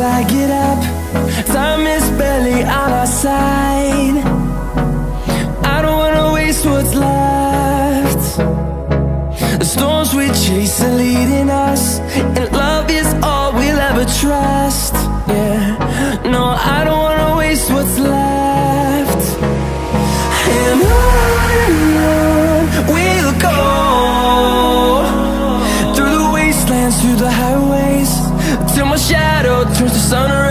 I get up. Time is barely on our side. I don't wanna waste what's left. The storms we chase are leading us, and love is all we'll ever trust. Yeah, no, I don't wanna waste what's left. And on we'll go, through the wastelands, through the highways, till my shadow turns to sun